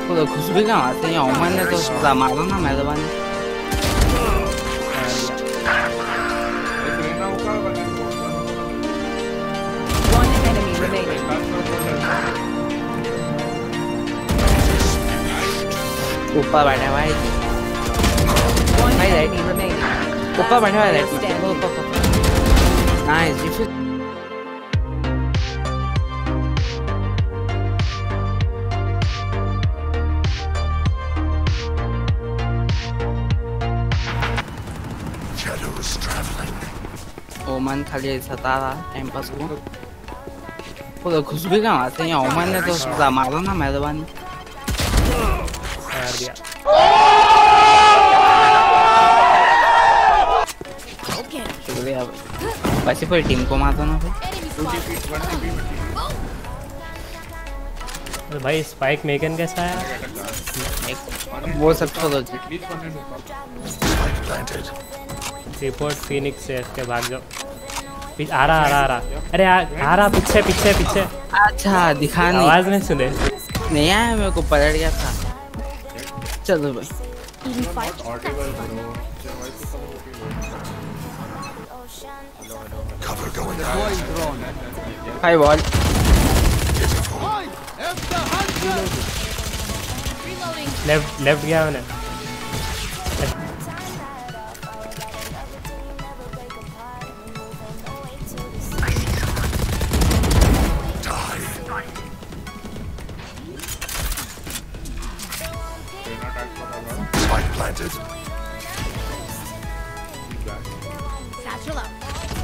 तो खुश भी कहाँ आते हैं ओमन ने तो मारो ना मेहरबानी ऊपर बैठा है भाई ऊपर बैठा है नाइस ओमन खाली सता रहा टाइम पास को तो खुश भी कहाँ आते हैं ओमन ने तो मारो ना मेहरबानी मार दिया शुक्रिया वैसे कोई टीम को मारता ना भाई स्पाइक मेगन कैसा है वो सब छोड़ो रिपोर्ट फिनिक्स से इसके भाग जाओ आ रहा अरे आ रहा पीछे अच्छा दिखा नहीं आवाज नहीं सुने नहीं आया मेरे को पलट गया था चलो भाई हाय बॉल लेफ्ट गया मैंने planted. Satchel up.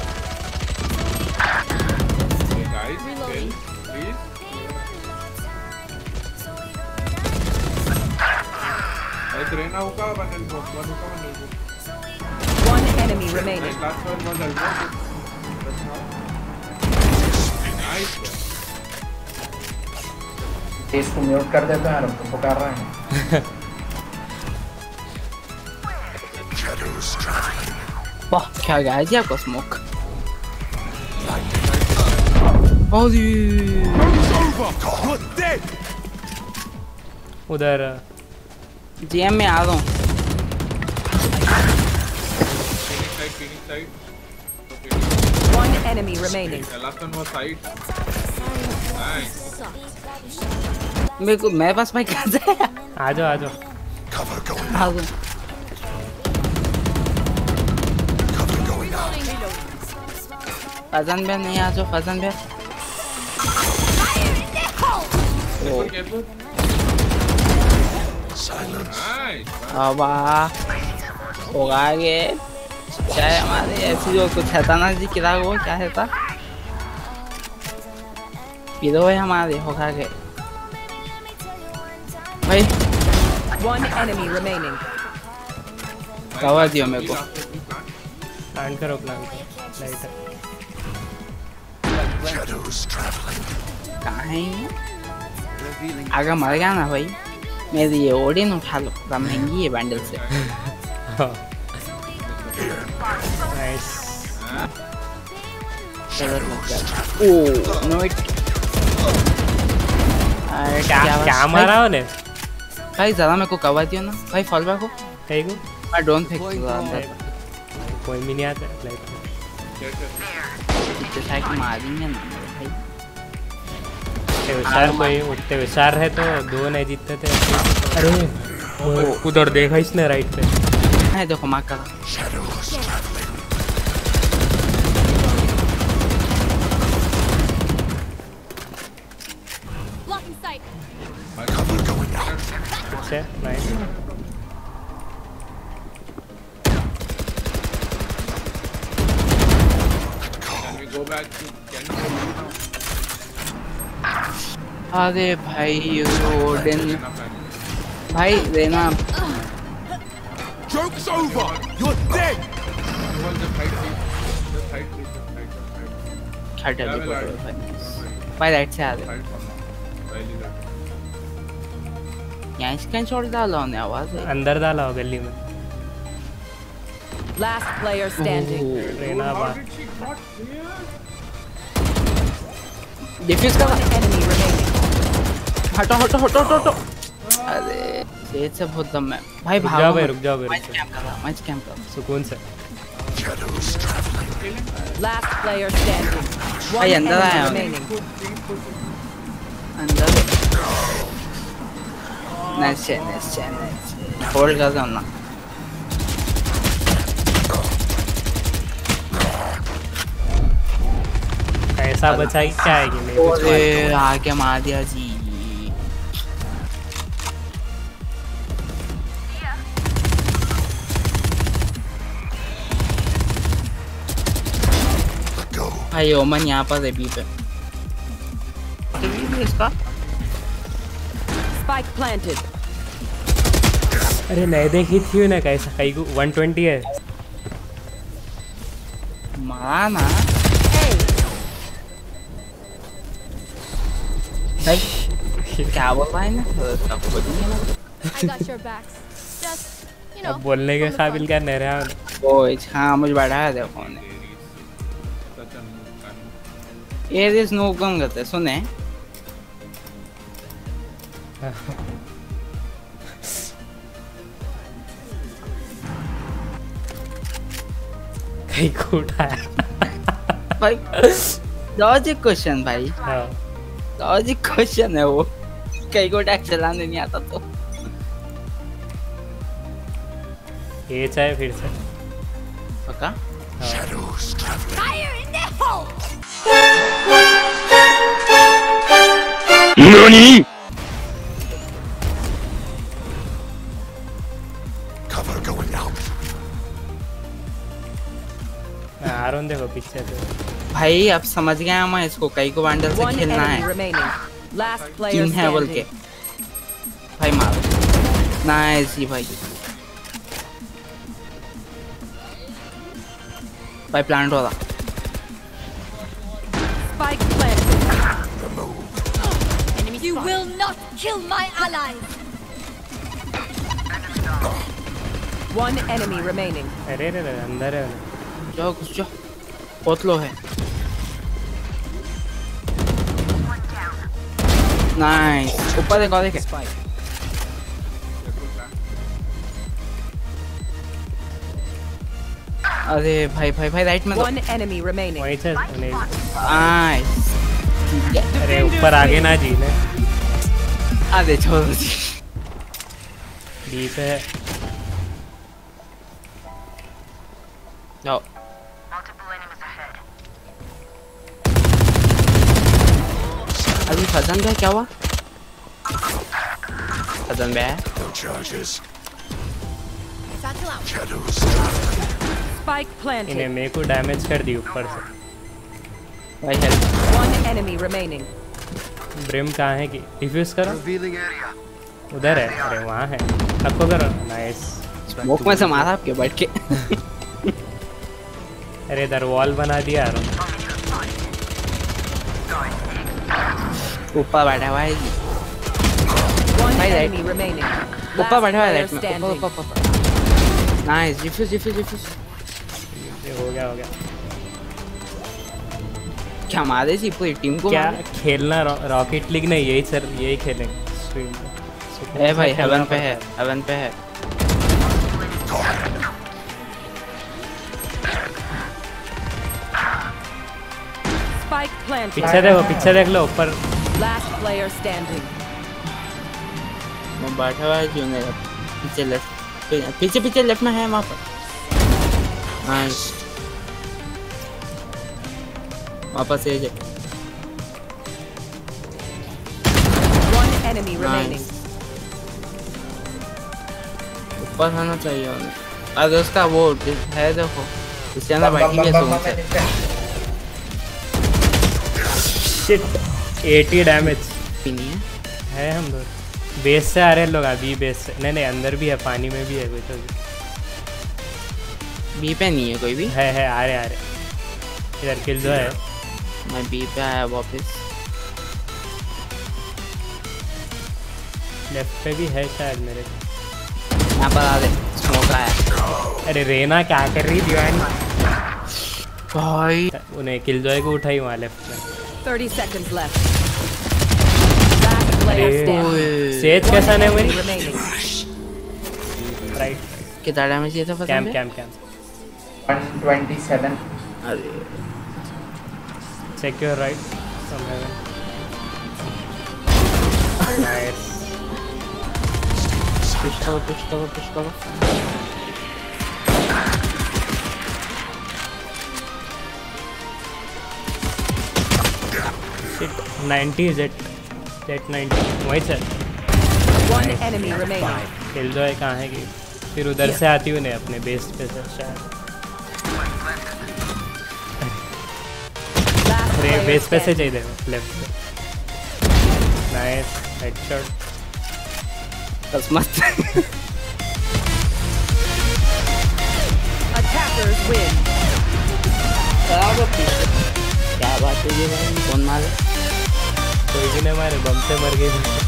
Hey guys, reloading. Please. Hey, Trena hoga bundle ko. One enemy remaining. Last one was almost. Nice. इसको म्यूट कर देते हैं और पुकार रहे हैं वाह क्या गया जी आपका स्मोक उधर जीएम में आ रहा हूँ One enemy remaining. The last one was side. Nice. मेरे पास भाई कैसे है आ जाओ आ जाओ फजन भी नहीं आ जाओ फजन भी वाह होगा आगे चाहे हमारे ऐसी जो कुछ है ना जी किरा वो क्या है था पीरो है हमारे होगा आगे भाई One enemy remaining. कवर दियो मेरे को प्लान करो लाइट कहाँ है अगर मर गया ना भाई मेरी ये ओडिन उठा लो कम महंगी है बैंडल से नाइस ओह नो इट क्या मारा उन्हें भाई ज़्यादा मेरे को कवर दियो ना भाई फॉल बैक हो कहीं को मैं डोंट फेंक अंदर कोई भी नहीं आता लाइट जैसा कि मारेंगे ना भाई उतने विचार रहे तो दो नहीं जीतते थे अरे उधर देखा इसने राइट पे है देखो मार कर से नाइस अरे भाई ओडिन भाई देना Joke's over. You're dead. भाई राइट से आ रहे यहाँ स्क्रीनशॉट डाला उन्हें आवाज है अंदर डाला हो गली में Last player standing. रेना बात डिफ्यूज कर Enemy remaining. हटो हटो हटो हटो अरे ये से बहुत दम है भाई। रुक भागो जाओ भाई, मत। रुक जाओ भाई, मैं रुक स्कैम कर रहा हूँ, मैं स्कैम कर रहा हूँ। सुकून से। Last player standing. One भाई अंदर आया enemy हूँ। remaining. अंदर नाइस होल्ड कर दो ना। ऐसा बचाई क्या है कि नहीं कुछ अरे आके मार दिया जी। भाई ओमन यहाँ पर है बी पे। इसका Spike planted. अरे नहीं देखी थी ना कैसा कहीं को 120 है। मारा ना भाई। क्या बोल रहा है ना सबको I got your backs. Just, you know. अब बोलने के काबिल क्या नहीं रहा। वो हाँ मुझे बढ़ाया दे फोन। ये दिस नो कम करते सुने। कहीं को उठाया भाई लॉजिक क्वेश्चन भाई। हाँ। लॉजिक क्वेश्चन है वो। कहीं को टैक्स चलाने नहीं आता तो ये चाहे फिर से पक्का। Fire in the hole! NANI?! Cover going out. Aron देखो पीछे तो भाई अब समझ गया मैं इसको कहीं को बंडल से One खेलना enemy है। remaining. Last player तीन है बोल के standing. भाई मारो। नाइस ही भाई। भाई प्लांट हो रहा। Spike planted. You will not kill my allies! One enemy remaining. अरे रे रे अंदर है। जाओ घुस जाओ बहुत लो है। नाइस ऊपर देखो देखे। अरे भाई भाई भाई राइट में One enemy remaining. वहीं से नहीं। नाइस। अरे ऊपर आगे ना जी ने अरे छोड़ो जी। बी पे है। जाओ अभी फजन का क्या हुआ? फजन बे No charges. Satchel out. Shadows. Spike इन्हें planted. मेरे को डैमेज कर दी ऊपर से। भाई help. One enemy remaining. Brim कहाँ है कि डिफ्यूज करो। उधर है। अरे वहाँ है। सबको करो। नाइस। स्मोक में से मारा आपके बैठ के। अरे इधर वॉल बना दिया यार। ऊपर बैठा हुआ है जी। One Hi, enemy remaining. ऊपर बैठा हुआ है Last राइट player में। standing. ऊपर। Nice defuse defuse defuse. ये हो गया हो गया। क्या मारे जी पूरी टीम को क्या मारे? खेलना रॉकेट लीग नहीं यही सर यही खेलेंगे स्ट्रीम पे। है भाई हेवन पे है हेवन पे है। Spike planted. पीछे देख लो ऊपर। Last player standing. वो बैठा हुआ है क्यों नहीं? पीछे लेफ्ट पीछे पीछे लेफ्ट में है वहाँ पर। नाइस वापस ए जाए। One enemy remaining. ऊपर होना चाहिए उन्हें। अरे उसका वो है देखो इसके अंदर बैठी है तुम से। शिट 80 डैमेज भी नहीं है। है हम लोग बेस से आ रहे हैं लोग अभी बेस से नहीं अंदर भी है पानी में भी है कोई तो बी पे नहीं है कोई भी। है आ रहे इधर किल जो है। मैं बी पे आया वापस। लेफ्ट पे भी है शायद मेरे। यहाँ पर आ रहे स्मोक आया। अरे रेना क्या कर रही दीवानी भाई उन्हें किल जो है को उठाई वहाँ लेफ्ट में। 30 seconds left. Last player standing. Sage कैसा नहीं मेरी Remaining. राइट कितना डैमेज दिया था पता कैम है? Cam cam 127. अरे secure right from heaven nice push करो शिट 90 जेट 90 वही चल One enemy remaining. किल जो है कहाँ है कि फिर उधर से आती हूँ नहीं अपने बेस पे से शायद Last अरे player बेस पे से standing. चाहिए लेफ्ट पे नाइस हेडशॉट बस मत Attackers win. क्या बात है ये भाई कौन मारे कोई भी नहीं मारे बम से मर गई